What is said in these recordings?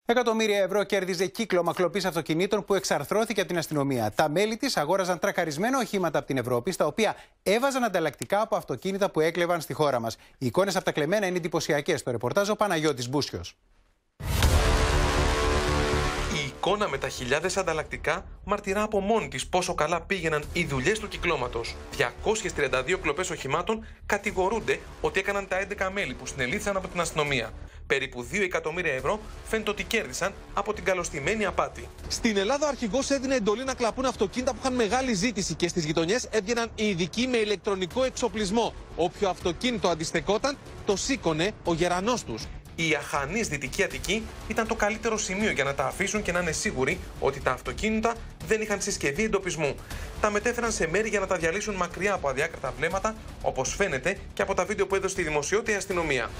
Εκατομμύρια ευρώ κέρδιζε κύκλωμα κλοπής αυτοκινήτων που εξαρθρώθηκε από την αστυνομία. Τα μέλη της αγόραζαν τρακαρισμένα οχήματα από την Ευρώπη, στα οποία έβαζαν ανταλλακτικά από αυτοκίνητα που έκλεβαν στη χώρα μας. Οι εικόνες από τα κλεμμένα είναι εντυπωσιακές. Το ρεπορτάζ ο Παναγιώτης Μπούσιος. Η εικόνα με τα χιλιάδες ανταλλακτικά μαρτυρά από μόνη της πόσο καλά πήγαιναν οι δουλειές του κυκλώματος. 232 κλοπές οχημάτων κατηγορούνται ότι έκαναν τα 11 μέλη που συνελήφθησαν από την αστυνομία. Περίπου 2 εκατομμύρια ευρώ φαίνεται ότι κέρδισαν από την καλωστημένη απάτη. Στην Ελλάδα, ο αρχηγός έδινε εντολή να κλαπούν αυτοκίνητα που είχαν μεγάλη ζήτηση και στις γειτονιές έβγαιναν οι ειδικοί με ηλεκτρονικό εξοπλισμό. Όποιο αυτοκίνητο αντιστεκόταν, το σήκωνε ο γερανός τους. Η αχανής Δυτική Αττική ήταν το καλύτερο σημείο για να τα αφήσουν και να είναι σίγουροι ότι τα αυτοκίνητα δεν είχαν συσκευή εντοπισμού. Τα μετέφεραν σε μέρη για να τα διαλύσουν μακριά από αδιάκριτα βλέμματα, όπως φαίνεται και από τα βίντεο που έδωσε στη δημοσιότητα η αστυνομία.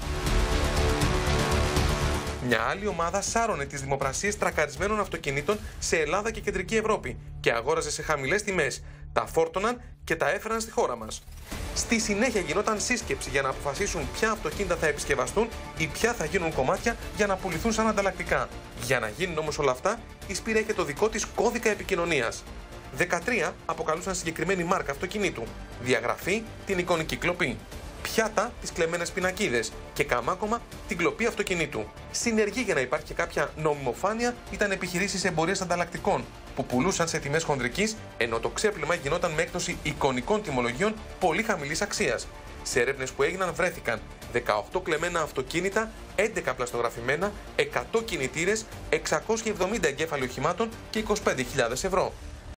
Μια άλλη ομάδα σάρωνε τις δημοπρασίες τρακαρισμένων αυτοκινήτων σε Ελλάδα και Κεντρική Ευρώπη και αγόραζε σε χαμηλές τιμές. Τα φόρτωναν και τα έφεραν στη χώρα μας. Στη συνέχεια γινόταν σύσκεψη για να αποφασίσουν ποια αυτοκίνητα θα επισκευαστούν ή ποια θα γίνουν κομμάτια για να πουληθούν σαν ανταλλακτικά. Για να γίνουν όμως όλα αυτά, η Σπύρα είχε το δικό της κώδικα επικοινωνίας. 13 αποκαλούσαν συγκεκριμένη μάρκα αυτοκινήτου. Διαγραφή, την εικονική κλοπή. Πιάτα, τις κλεμμένες πινακίδες και καμάκωμα την κλοπή αυτοκινήτου. Συνεργή για να υπάρχει και κάποια νομιμοφάνεια ήταν επιχειρήσεις εμπορίας ανταλλακτικών που πουλούσαν σε τιμές χονδρικής, ενώ το ξέπλυμα γινόταν με έκδοση εικονικών τιμολογίων πολύ χαμηλής αξίας. Σε έρευνες που έγιναν βρέθηκαν 18 κλεμμένα αυτοκίνητα, 11 πλαστογραφημένα, 100 κινητήρες, 670 εγκέφαλοι οχημάτων και 25.000 ευρώ.